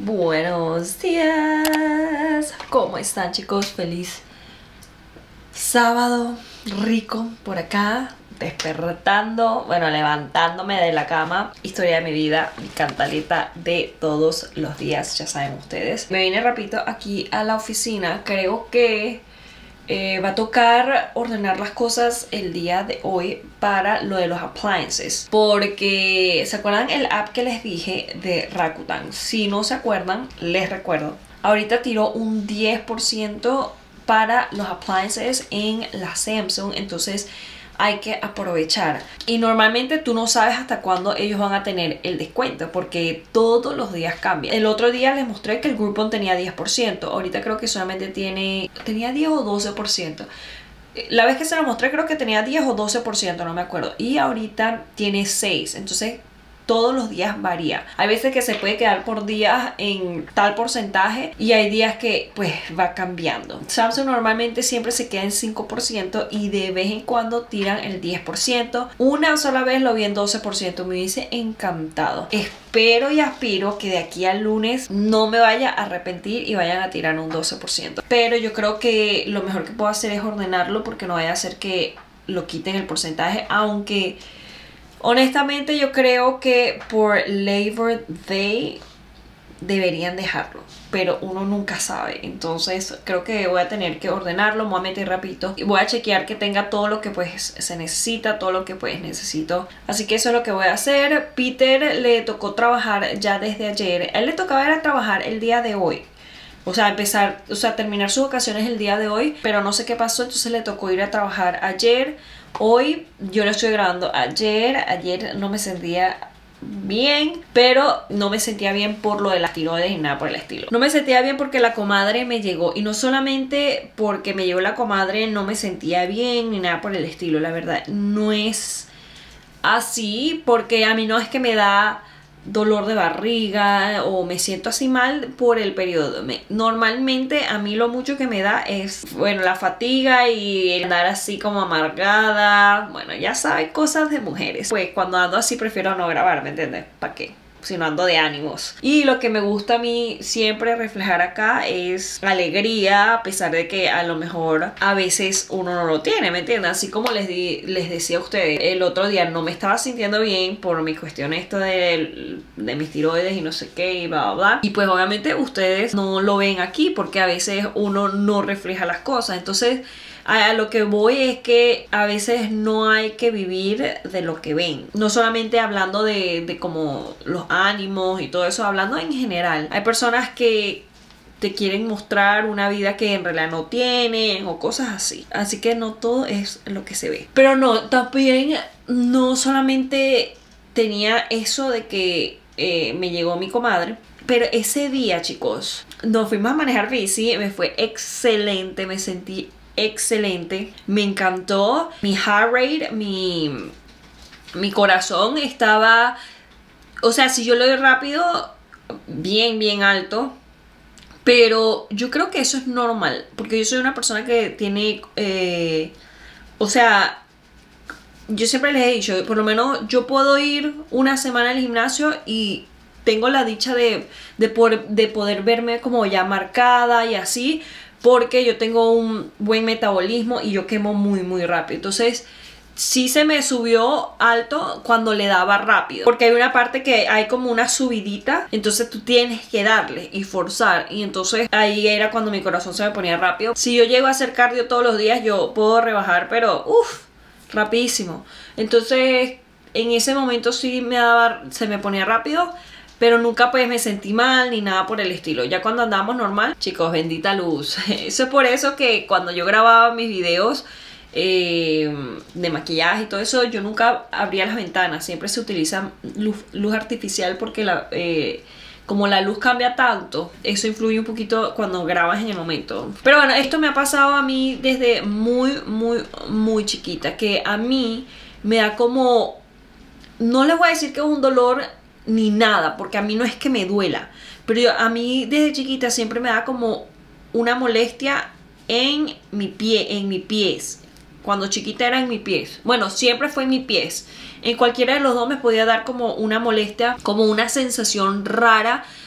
Buenos días. ¿Cómo están, chicos? Feliz sábado rico por acá, despertando, bueno, levantándome de la cama. Historia de mi vida, mi cantaleta de todos los días, ya saben ustedes. Me vine rapidito aquí a la oficina. Creo que va a tocar ordenar las cosas el día de hoy para lo de los appliances, porque ¿se acuerdan el app que les dije de Rakuten? Si no se acuerdan, les recuerdo, ahorita tiró un 10% para los appliances en la Samsung, entonces hay que aprovechar. Y normalmente tú no sabes hasta cuándo ellos van a tener el descuento, porque todos los días cambia. El otro día les mostré que el Groupon tenía 10%. Ahorita creo que solamente tenía 10 o 12%. La vez que se lo mostré creo que tenía 10 o 12%, no me acuerdo. Y ahorita tiene 6%. Entonces todos los días varía. Hay veces que se puede quedar por días en tal porcentaje y hay días que pues va cambiando. Samsung normalmente siempre se queda en 5% y de vez en cuando tiran el 10%. Una sola vez lo vi en 12%, me hubiese encantado. Espero y aspiro que de aquí al lunes no me vaya a arrepentir y vayan a tirar un 12%. Pero yo creo que lo mejor que puedo hacer es ordenarlo, porque no vaya a hacer que lo quiten el porcentaje, aunque honestamente yo creo que por Labor Day deberían dejarlo, pero uno nunca sabe. Entonces creo que voy a tener que ordenarlo. Me voy a meter rapidito y voy a chequear que tenga todo lo que pues se necesita, todo lo que pues necesito. Así que eso es lo que voy a hacer. Peter le tocó trabajar ya desde ayer. A él le tocaba era trabajar el día de hoy, o sea, terminar sus vacaciones el día de hoy, pero no sé qué pasó, entonces le tocó ir a trabajar ayer. Hoy yo lo estoy grabando ayer no me sentía bien, pero no me sentía bien por lo de las tiroides y nada por el estilo. No me sentía bien porque la comadre me llegó, y no solamente porque me llegó la comadre no me sentía bien ni nada por el estilo. La verdad no es así, porque a mí no es que me da dolor de barriga o me siento así mal por el periodo. Normalmente a mí lo mucho que me da es, bueno, la fatiga y el andar así como amargada. Bueno, ya saben, cosas de mujeres. Pues cuando ando así prefiero no grabar, ¿me entiendes? ¿Para qué? Si no ando de ánimos. Y lo que me gusta a mí siempre reflejar acá es alegría, a pesar de que a lo mejor a veces uno no lo tiene, ¿me entienden? Así como les decía a ustedes, el otro día no me estaba sintiendo bien por mi cuestión esto de mis tiroides y no sé qué y bla bla bla. Y pues obviamente ustedes no lo ven aquí porque a veces uno no refleja las cosas. Entonces a lo que voy es que a veces no hay que vivir de lo que ven. No solamente hablando de como los ánimos y todo eso, hablando en general. Hay personas que te quieren mostrar una vida que en realidad no tienen o cosas así. Así que no todo es lo que se ve. Pero no, también no solamente tenía eso de que me llegó mi comadre. Pero ese día, chicos, nos fuimos a manejar bici. Me fue excelente, me sentí excelente, me encantó. Mi heart rate, mi corazón estaba, o sea, si yo lo doy rápido, bien alto. Pero yo creo que eso es normal, porque yo soy una persona que tiene o sea, yo siempre les he dicho, por lo menos yo puedo ir una semana al gimnasio y tengo la dicha de poder verme como ya marcada y así, porque yo tengo un buen metabolismo y yo quemo muy rápido. Entonces sí se me subió alto cuando le daba rápido, porque hay una parte que hay como una subidita, entonces tú tienes que darle y forzar, y entonces ahí era cuando mi corazón se me ponía rápido. Si yo llego a hacer cardio todos los días, yo puedo rebajar, pero rapidísimo. Entonces en ese momento sí se me ponía rápido, pero nunca pues me sentí mal ni nada por el estilo. Ya cuando andamos normal, chicos, bendita luz. Eso es por eso que cuando yo grababa mis videos de maquillaje y todo eso, yo nunca abría las ventanas. Siempre se utiliza luz artificial, porque como la luz cambia tanto, eso influye un poquito cuando grabas en el momento. Pero bueno, esto me ha pasado a mí desde muy chiquita, que a mí me da como, no les voy a decir que es un dolor ni nada, porque a mí no es que me duela, pero a mí desde chiquita siempre me da como una molestia en mi pies. Cuando chiquita era en mi pies. Bueno, siempre fue en mi pies. En cualquiera de los dos me podía dar como una molestia, como una sensación rara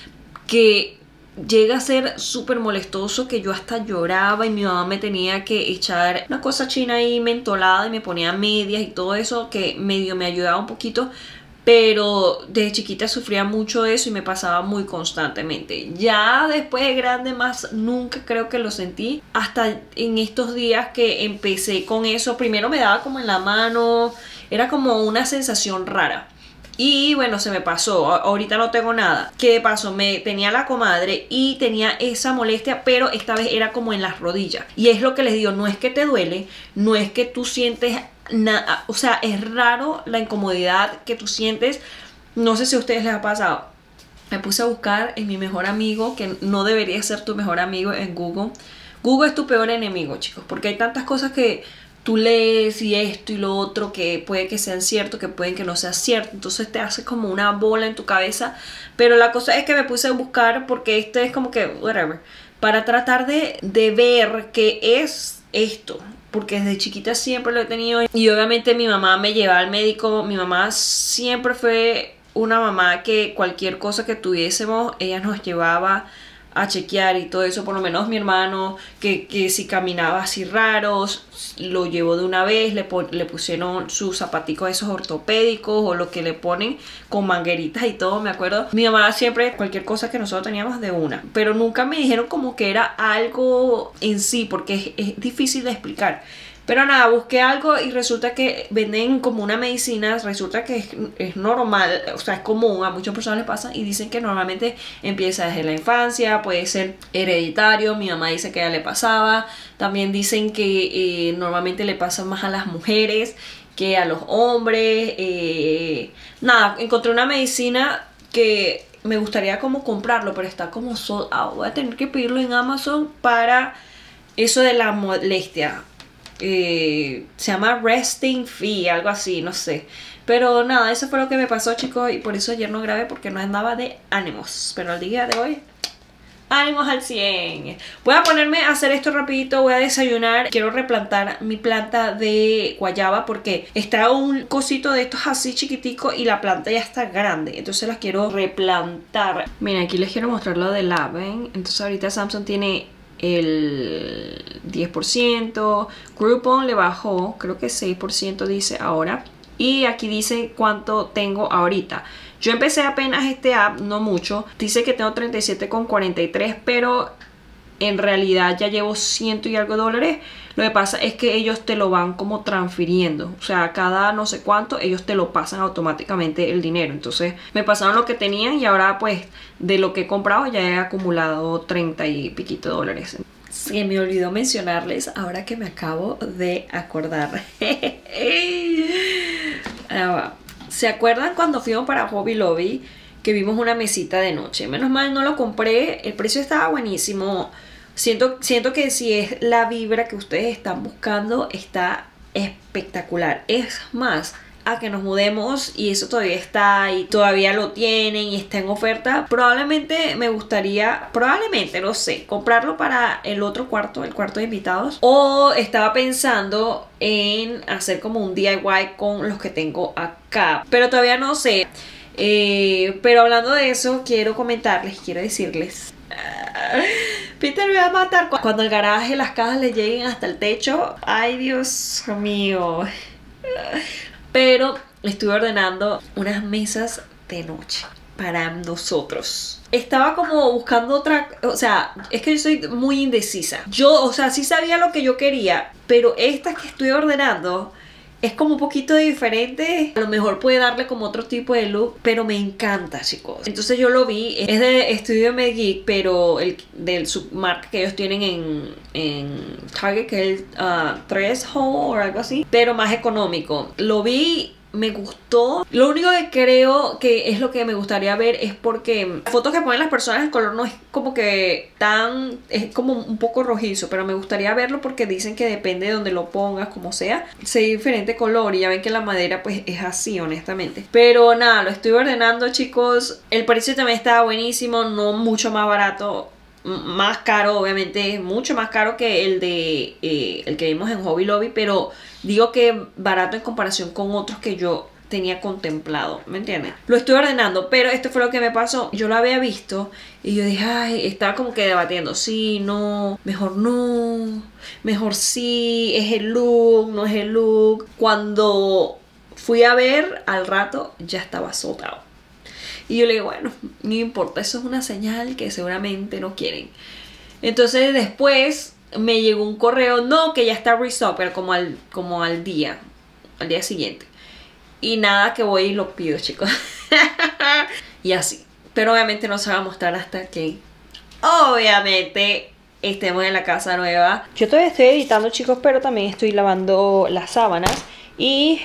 que llega a ser súper molestoso, que yo hasta lloraba y mi mamá me tenía que echar una cosa china ahí mentolada y me ponía medias y todo eso, que medio me ayudaba un poquito. Pero desde chiquita sufría mucho eso y me pasaba muy constantemente. Ya después de grande más nunca creo que lo sentí. Hasta en estos días que empecé con eso. Primero me daba como en la mano. Era como una sensación rara. Y bueno, se me pasó. Ahorita no tengo nada. ¿Qué pasó? Me tenía la comadre y tenía esa molestia, pero esta vez era como en las rodillas. Y es lo que les digo, no es que te duele, no es que tú sientes nada. O sea, es raro la incomodidad que tú sientes. No sé si a ustedes les ha pasado. Me puse a buscar en mi mejor amigo, que no debería ser tu mejor amigo, en Google. Google es tu peor enemigo, chicos, porque hay tantas cosas que tú lees y esto y lo otro que puede que sean cierto, que pueden que no sea cierto. Entonces te hace como una bola en tu cabeza. Pero la cosa es que me puse a buscar, porque este es como que, whatever, para tratar de ver qué es esto. Porque desde chiquita siempre lo he tenido. Y obviamente mi mamá me llevaba al médico. Mi mamá siempre fue una mamá que cualquier cosa que tuviésemos, ella nos llevaba a chequear y todo eso. Por lo menos mi hermano, que si caminaba así raros, lo llevó de una vez, le pusieron sus zapaticos esos ortopédicos o lo que le ponen con mangueritas y todo, me acuerdo. Mi mamá siempre, cualquier cosa que nosotros teníamos, de una. Pero nunca me dijeron como que era algo en sí, porque es difícil de explicar. Pero nada, busqué algo y resulta que venden como una medicina, resulta que es normal, o sea, es común, a muchas personas les pasa y dicen que normalmente empieza desde la infancia, puede ser hereditario, mi mamá dice que a ella le pasaba, también dicen que normalmente le pasa más a las mujeres que a los hombres. Nada, encontré una medicina que me gustaría como comprarlo, pero está como sold out. Voy a tener que pedirlo en Amazon para eso de la molestia. Se llama Resting Fee, algo así, no sé. Pero nada, eso fue lo que me pasó, chicos, y por eso ayer no grabé, porque no andaba de ánimos. Pero al día de hoy, ánimos al 100. Voy a ponerme a hacer esto rapidito, voy a desayunar. Quiero replantar mi planta de guayaba, porque está un cosito de estos así chiquitico y la planta ya está grande, entonces las quiero replantar. Miren, aquí les quiero mostrar lo de la, ¿ven? Entonces ahorita Samsung tiene el 10%, Groupon le bajó, creo que 6% dice ahora, y aquí dice cuánto tengo ahorita. Yo empecé apenas este app, no mucho, dice que tengo 37,43, pero en realidad ya llevo ciento y algo dólares. Lo que pasa es que ellos te lo van como transfiriendo, o sea, cada no sé cuánto ellos te lo pasan automáticamente el dinero. Entonces me pasaron lo que tenían y ahora pues de lo que he comprado ya he acumulado 30 y piquito dólares. Se me olvidó mencionarles ahora que me acabo de acordar. ¿Se acuerdan cuando fuimos para Hobby Lobby que vimos una mesita de noche? Menos mal no lo compré, el precio estaba buenísimo. Siento que si es la vibra que ustedes están buscando, está espectacular. Es más, a que nos mudemos y eso todavía está y todavía lo tienen y está en oferta, probablemente me gustaría, probablemente, no sé, comprarlo para el otro cuarto, el cuarto de invitados. O estaba pensando en hacer como un DIY con los que tengo acá, pero todavía no sé. Pero hablando de eso, quiero comentarles, quiero decirles, Peter me va a matar cuando el garaje, las cajas le lleguen hasta el techo. Ay, Dios mío. Pero estuve ordenando unas mesas de noche para nosotros. Estaba como buscando otra, o sea, es que yo soy muy indecisa. Yo, o sea, sí sabía lo que yo quería, pero estas que estoy ordenando es como un poquito diferente. A lo mejor puede darle como otro tipo de look, pero me encanta, chicos. Entonces yo lo vi, es de Estudio Medgeek, pero del submarca que ellos tienen en Target, que es el Threshold o algo así, pero más económico. Lo vi, me gustó. Lo único que creo que es lo que me gustaría ver es porque las fotos que ponen las personas, el color no es como que tan, es como un poco rojizo, pero me gustaría verlo porque dicen que depende de donde lo pongas, como sea, se ve diferente color. Y ya ven que la madera pues es así, honestamente. Pero nada, lo estoy ordenando, chicos. El precio también estaba buenísimo, no mucho más barato. Más caro, obviamente, mucho más caro que el de el que vimos en Hobby Lobby, pero digo que barato en comparación con otros que yo tenía contemplado, ¿me entiendes? Lo estoy ordenando, pero esto fue lo que me pasó. Yo lo había visto y yo dije, ay, estaba como que debatiendo, sí, no, mejor sí, es el look, no es el look. Cuando fui a ver, al rato ya estaba soltado. Y yo le digo, bueno, no importa, eso es una señal que seguramente no quieren. Entonces después me llegó un correo, no, que ya está restock, pero como al día siguiente. Y nada, que voy y lo pido, chicos. Y así. Pero obviamente no se va a mostrar hasta que obviamente estemos en la casa nueva. Yo todavía estoy editando, chicos, pero también estoy lavando las sábanas. Y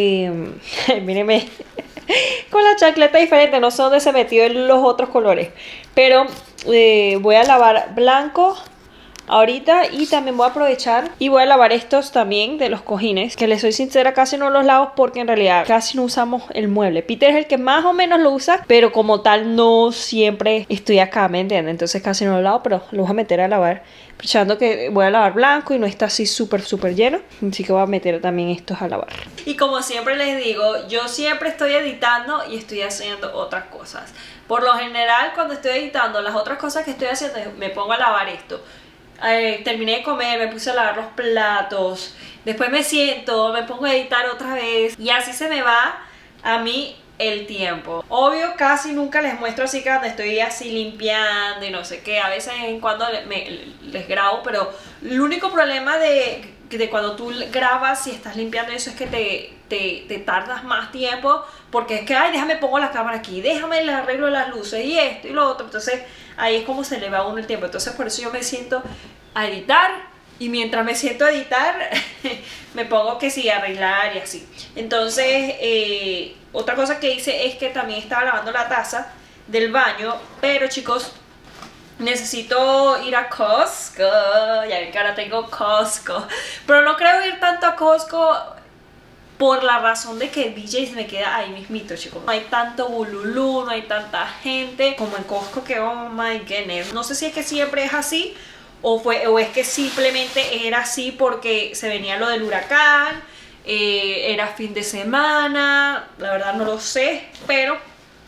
mírenme con la chancleta diferente. No sé dónde se metió en los otros colores. Pero voy a lavar blanco ahorita, y también voy a aprovechar y voy a lavar estos también de los cojines, que les soy sincera, casi no los lavo porque en realidad casi no usamos el mueble. Peter es el que más o menos lo usa, pero como tal no siempre estoy acá, ¿me entienden? Entonces casi no lo lavo, pero lo voy a meter a lavar, aprovechando que voy a lavar blanco y no está así súper lleno, así que voy a meter también estos a lavar. Y como siempre les digo, yo siempre estoy editando y estoy haciendo otras cosas. Por lo general, cuando estoy editando, las otras cosas que estoy haciendo, me pongo a lavar esto. Terminé de comer, me puse a lavar los platos, después me siento, me pongo a editar otra vez, y así se me va a mí el tiempo. Obvio, casi nunca les muestro así que cuando estoy así limpiando y no sé qué. A veces en cuando les grabo, pero el único problema de cuando tú grabas y estás limpiando eso es que te tardas más tiempo, porque es que, ay, déjame pongo la cámara aquí, déjame le arreglo las luces y esto y lo otro. Entonces ahí es como se le va a uno el tiempo. Entonces por eso yo me siento a editar, y mientras me siento a editar me pongo que sí, a arreglar y así. Entonces otra cosa que hice es que también estaba lavando la taza del baño, pero chicos, necesito ir a Costco. Ya ven que ahora tengo Costco, pero no creo ir tanto a Costco por la razón de que BJ's me queda ahí mismito, chicos. No hay tanto bululú, no hay tanta gente como en Costco, que oh my goodness. No sé si es que siempre es así o es que simplemente era así porque se venía lo del huracán, era fin de semana, la verdad no lo sé, pero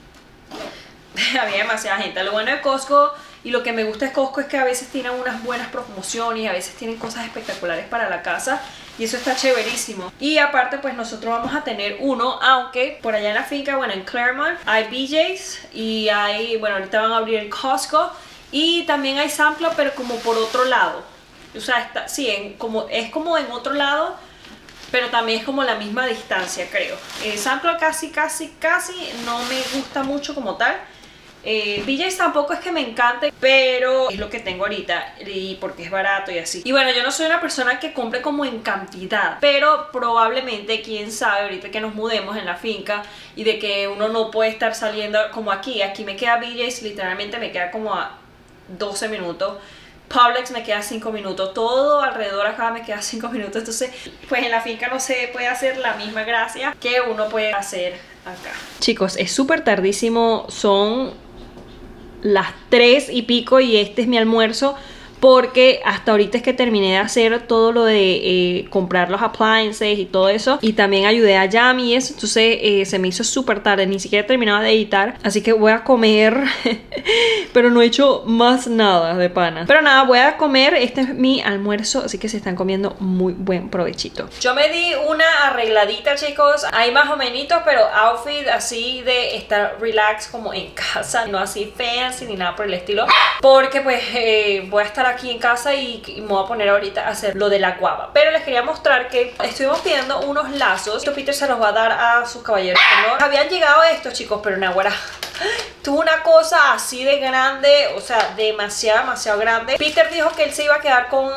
había demasiada gente. Lo bueno de Costco y lo que me gusta de Costco es que a veces tienen unas buenas promociones y a veces tienen cosas espectaculares para la casa, y eso está chéverísimo. Y aparte pues nosotros vamos a tener uno, aunque por allá en la finca, bueno, en Claremont hay BJ's y hay, bueno, ahorita van a abrir el Costco, y también hay Sam's, pero como por otro lado. O sea, está, sí, es como en otro lado, pero también es como la misma distancia, creo. Sam's casi no me gusta mucho como tal. BJ's tampoco es que me encante, pero es lo que tengo ahorita y porque es barato y así. Y bueno, yo no soy una persona que compre como en cantidad, pero probablemente, quién sabe, ahorita que nos mudemos en la finca y de que uno no puede estar saliendo como aquí me queda BJ's, literalmente me queda como a 12 minutos. Publix me queda 5 minutos, todo alrededor acá me queda 5 minutos. Entonces pues en la finca no se puede hacer la misma gracia que uno puede hacer acá. Chicos, es súper tardísimo, son las 3 y pico y este es mi almuerzo, porque hasta ahorita es que terminé de hacer todo lo de comprar los appliances y todo eso, y también ayudé a Yami y eso. Entonces se me hizo súper tarde, ni siquiera he terminado de editar, así que voy a comer pero no he hecho más nada de pana. Pero nada, voy a comer, este es mi almuerzo, así que se están comiendo muy buen provechito. Yo me di una arregladita, chicos, ahí más o menos, pero outfit así de estar relax como en casa, no así fancy ni nada por el estilo, porque pues voy a estar aquí en casa y me voy a poner ahorita a hacer lo de la guava. Pero les quería mostrar que estuvimos pidiendo unos lazos. Esto Peter se los va a dar a sus caballeros. No habían llegado estos, chicos, pero Nahuara tuvo una cosa así de grande, o sea, demasiado grande. Peter dijo que él se iba a quedar con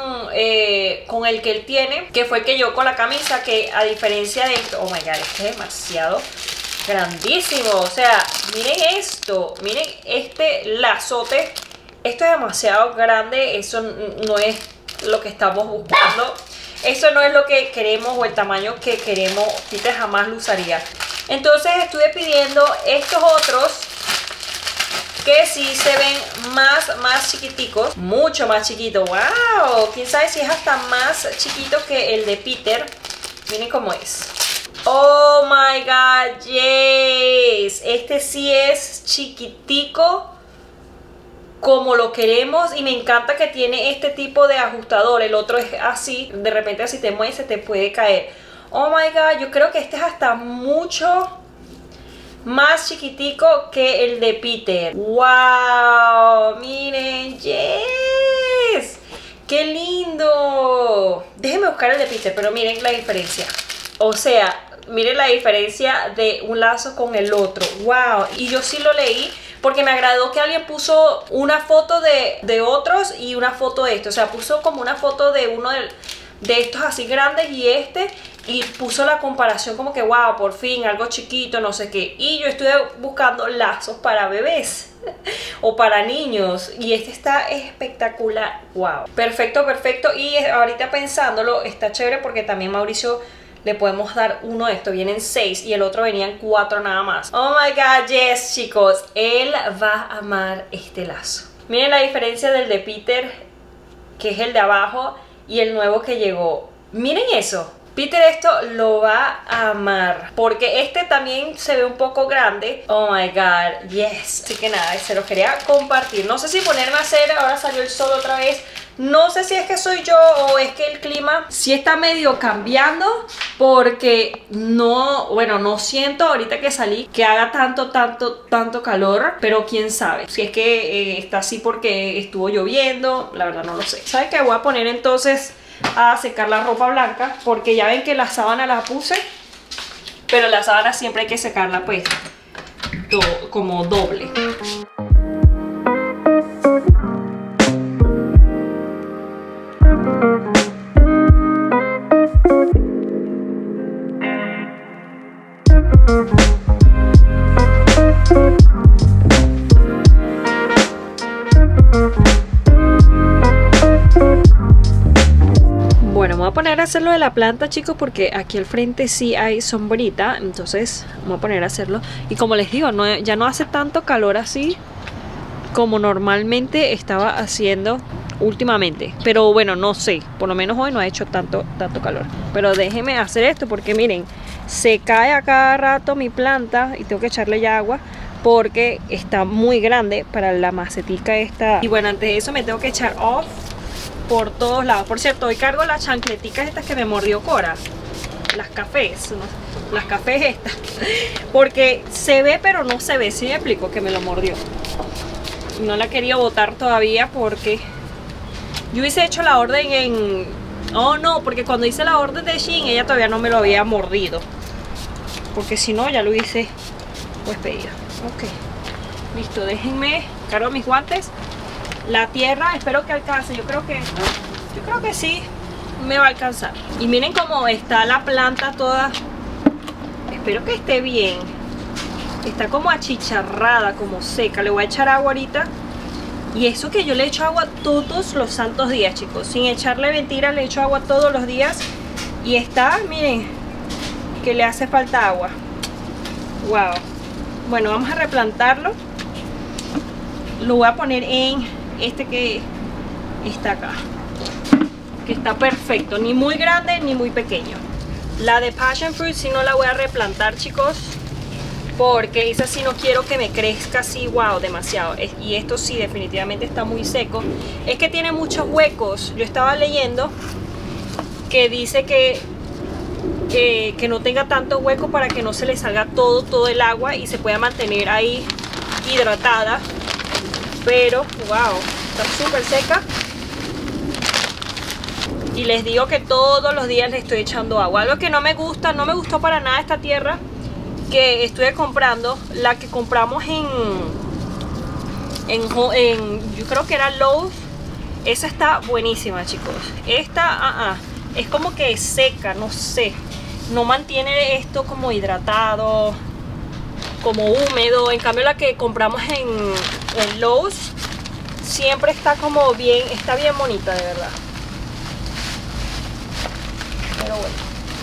el que él tiene, que fue el que yo con la camisa, que a diferencia de esto, oh my god, este es demasiado grandísimo. O sea, miren esto, miren este lazote. Esto es demasiado grande, eso no es lo que estamos buscando. Eso no es lo que queremos o el tamaño que queremos. Peter jamás lo usaría. Entonces estuve pidiendo estos otros que sí se ven más chiquiticos, mucho más chiquitos. ¡Wow! Quién sabe si es hasta más chiquito que el de Peter. Miren cómo es. Oh my god, yes. Este sí es chiquitico como lo queremos y me encanta que tiene este tipo de ajustador. El otro es así, de repente si te mueves se te puede caer. Oh my god, yo creo que este es hasta mucho más chiquitico que el de Peter. Wow, miren, yes, qué lindo. Déjenme buscar el de Peter, pero miren la diferencia. O sea, miren la diferencia de un lazo con el otro. Wow, y yo sí lo leí porque me agradó que alguien puso una foto de otros y una foto de esto. O sea, puso como una foto de uno de estos así grandes y puso la comparación como que wow, por fin algo chiquito, no sé qué. Y yo estuve buscando lazos para bebés o para niños y este está espectacular. Wow, perfecto, perfecto. Y ahorita pensándolo está chévere porque también Mauricio le podemos dar uno de estos. Vienen 6 y el otro venían 4 nada más. Oh my god, yes, chicos, él va a amar este lazo. Miren la diferencia del de Peter, que es el de abajo, y el nuevo que llegó. Miren eso. Peter esto lo va a amar porque este también se ve un poco grande. Oh my god, yes. Así que nada, se los quería compartir. No sé si ponerme a hacer, ahora salió el sol otra vez. No sé si es que soy yo o es que el clima sí está medio cambiando porque no, bueno, no siento ahorita que salí que haga tanto calor, pero quién sabe. Si es que está así porque estuvo lloviendo, la verdad no lo sé. ¿Sabes qué? Voy a poner entonces a secar la ropa blanca porque ya ven que la sábana la puse, pero la sábana siempre hay que secarla pues como doble. Bueno, me voy a poner a hacerlo de la planta, chicos, porque aquí al frente sí hay sombrita. Entonces me voy a poner a hacerlo. Y como les digo, ya no hace tanto calor así como normalmente estaba haciendo últimamente. Pero bueno, no sé, por lo menos hoy no ha hecho tanto calor. Pero déjenme hacer esto porque miren, se cae a cada rato mi planta y tengo que echarle ya agua porque está muy grande para la macetica esta. Y bueno, antes de eso me tengo que echar off por todos lados. Por cierto, hoy cargo las chancleticas estas que me mordió Cora, las cafés, ¿no? Las cafés estas, porque se ve pero no se ve. ¿Sí me explico? Que me lo mordió. No la quería botar todavía porque yo hubiese hecho la orden en... Oh no, porque cuando hice la orden de Shein ella todavía no me lo había mordido, porque si no ya lo hubiese pues pedido. Ok, listo, déjenme, cargo mis guantes. La tierra espero que alcance, yo creo que sí me va a alcanzar. Y miren cómo está la planta toda, espero que esté bien. Está como achicharrada, como seca. Le voy a echar agua ahorita. Y eso que yo le echo agua todos los santos días, chicos, sin echarle mentira, le echo agua todos los días. Y está, miren, que le hace falta agua. Wow. Bueno, vamos a replantarlo. Lo voy a poner en este que está acá, que está perfecto, ni muy grande ni muy pequeño. La de Passion Fruit sí no la voy a replantar, chicos, porque esa sí no quiero que me crezca así, wow, demasiado. Y esto sí definitivamente está muy seco. Es que tiene muchos huecos. Yo estaba leyendo que dice que no tenga tantos huecos para que no se le salga todo el agua y se pueda mantener ahí hidratada. Pero wow, está súper seca. Y les digo que todos los días le estoy echando agua. Algo que no me gustó para nada esta tierra que estuve comprando, la que compramos en yo creo que era Lowe's. Esa está buenísima, chicos. Esta es como que seca, no sé, no mantiene esto como hidratado, como húmedo. En cambio la que compramos en Lowe's siempre está como bien, está bien bonita, de verdad. Pero bueno,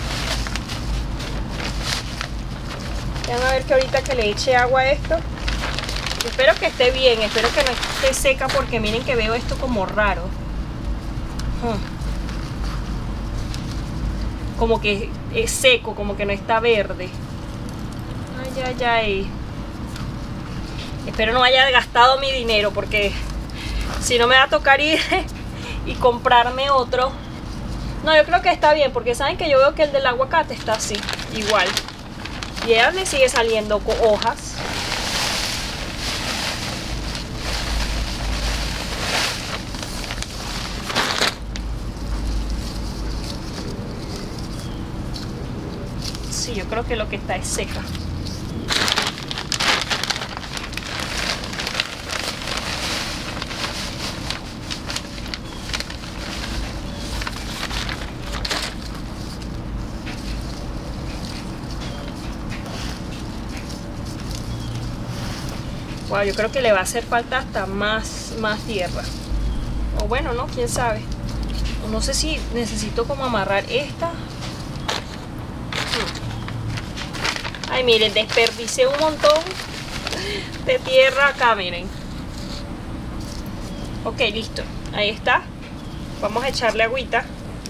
van a ver que ahorita que le eche agua a esto, espero que esté bien, espero que no esté seca, porque miren que veo esto como raro. como que es seco, como que no está verde. Ay, ay, ay. Espero no haya gastado mi dinero, porque si no me va a tocar ir y comprarme otro. No, yo creo que está bien, porque saben que yo veo que el del aguacate está así, igual. Y ella me sigue saliendo con hojas. Sí, yo creo que lo que está es seca. Wow, yo creo que le va a hacer falta hasta más tierra. O bueno, no, quién sabe. No sé si necesito como amarrar esta. Ay, miren, desperdicé un montón de tierra acá, miren. Ok, listo. Ahí está. Vamos a echarle agüita.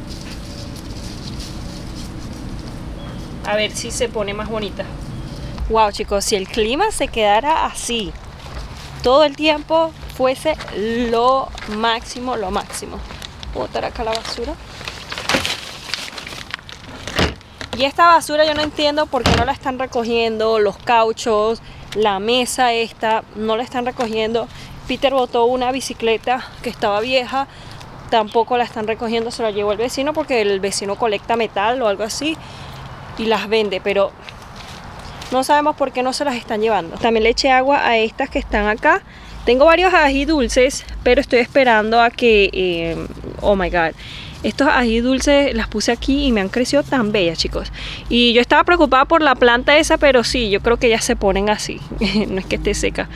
A ver si se pone más bonita. Wow, chicos, si el clima se quedara así todo el tiempo, fuese lo máximo, lo máximo. Voy a botar acá la basura. Y esta basura yo no entiendo por qué no la están recogiendo. Los cauchos, la mesa esta, no la están recogiendo. Peter botó una bicicleta que estaba vieja, tampoco la están recogiendo. Se la llevó el vecino porque el vecino colecta metal o algo así y las vende, pero no sabemos por qué no se las están llevando. También le eché agua a estas que están acá. Tengo varios ají dulces, pero estoy esperando a que... oh my god. Estos ají dulces las puse aquí y me han crecido tan bellas, chicos. Y yo estaba preocupada por la planta esa, pero sí, yo creo que ya se ponen así. No es que esté seca.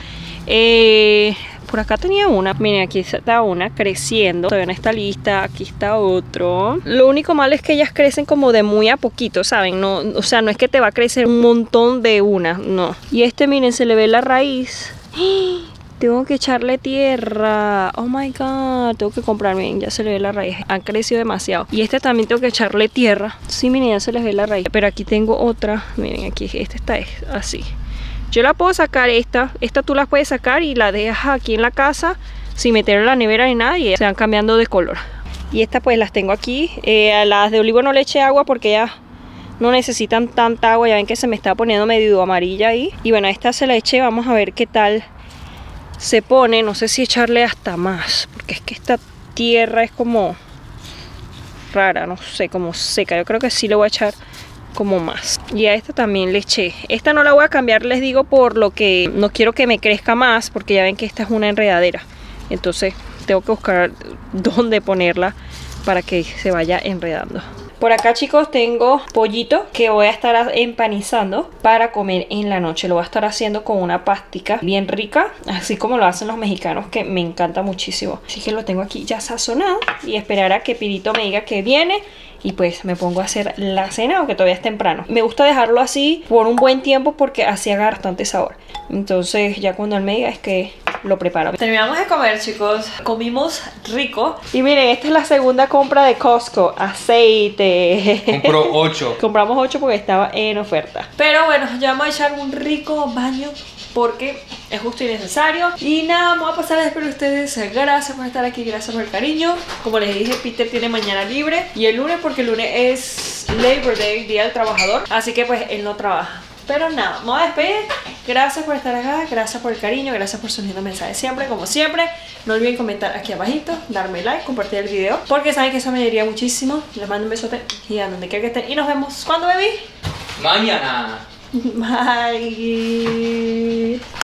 Por acá tenía una. Miren, aquí está una creciendo. Todavía no está lista. Aquí está otro. Lo único malo es que ellas crecen como de muy a poquito, ¿saben? No, o sea, no es que te va a crecer un montón de una, no. Y este, miren, se le ve la raíz. Tengo que echarle tierra. Oh my god. Tengo que comprar. Miren, ya se le ve la raíz. Han crecido demasiado. Y este también tengo que echarle tierra. Sí, miren, ya se les ve la raíz. Pero aquí tengo otra. Miren, aquí. Esta está así. Yo la puedo sacar esta tú la puedes sacar y la dejas aquí en la casa sin meter en la nevera ni nada y se van cambiando de color. Y estas pues las tengo aquí. A las de olivo no le eché agua porque ya no necesitan tanta agua. Ya ven que se me está poniendo medio amarilla ahí. Y bueno, a esta se la eché. Vamos a ver qué tal se pone. No sé si echarle hasta más, porque es que esta tierra es como rara, no sé, como seca. Yo creo que sí le voy a echar como más. Y a esta también le eché. Esta no la voy a cambiar, les digo, por lo que no quiero que me crezca más, porque ya ven que esta es una enredadera. Entonces tengo que buscar dónde ponerla para que se vaya enredando. Por acá, chicos, tengo pollito que voy a estar empanizando para comer en la noche. Lo voy a estar haciendo con una pastica bien rica, así como lo hacen los mexicanos, que me encanta muchísimo. Así que lo tengo aquí ya sazonado y esperar a que Pirito me diga que viene. Y pues me pongo a hacer la cena, aunque todavía es temprano. Me gusta dejarlo así por un buen tiempo porque así agarra bastante sabor. Entonces ya cuando él me diga es que lo preparo. Terminamos de comer, chicos. Comimos rico. Y miren, esta es la segunda compra de Costco. Aceite. Compró 8. Compramos 8 porque estaba en oferta. Pero bueno, ya vamos a echar un rico baño porque es justo y necesario. Y nada, vamos a pasar a despedir de ustedes. Gracias por estar aquí, gracias por el cariño. Como les dije, Peter tiene mañana libre y el lunes, porque el lunes es Labor Day, Día del Trabajador, así que pues él no trabaja. Pero nada, vamos a despedir. Gracias por estar acá, gracias por el cariño, gracias por sus lindos mensajes siempre, como siempre. No olviden comentar aquí abajito, darme like, compartir el video, porque saben que eso me ayudaría muchísimo. Les mando un besote y a donde quiera que estén. Y nos vemos, ¿cuándo, baby? Mañana. Bye.